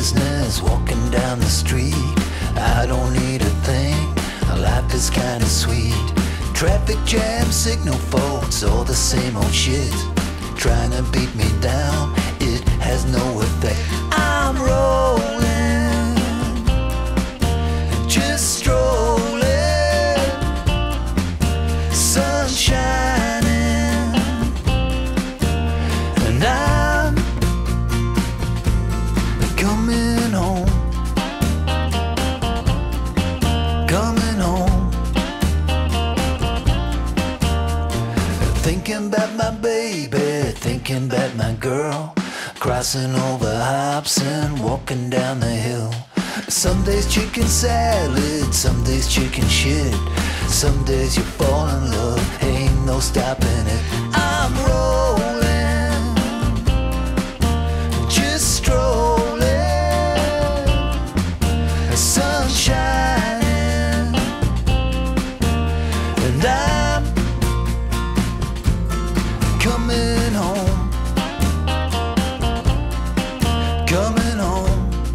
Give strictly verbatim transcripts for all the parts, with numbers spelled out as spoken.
business walking down the street. I don't need a thing, life is kinda sweet. Traffic jam, signal faults, all the same old shit. Trying to beat me down, it has no effect. I'm rolling, just strolling, sun shining, and I'm coming home, coming home. Thinking about my baby, thinking about my girl, crossing over hops and walking down the hill. Some days chicken salad, some days chicken shit. Some days you fall in love, ain't no stopping it. I'm rolling, just strolling, sun shining, and I'm coming home, coming home.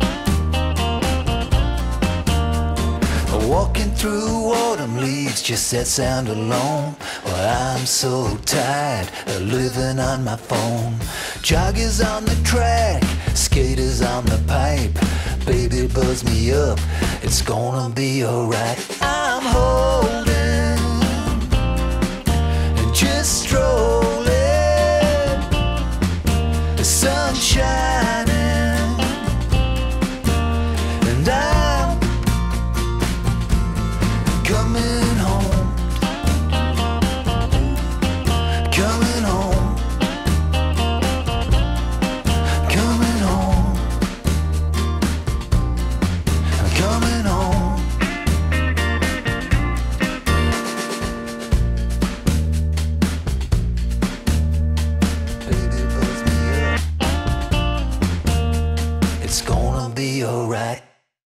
Walking through autumn leaves, just that sound alone. Well, I'm so tired of living on my phone. Joggers on the track, skaters on the pipe. Baby, buzz me up, it's gonna be alright. I'm holding and just strolling, the sun shining, and I'm coming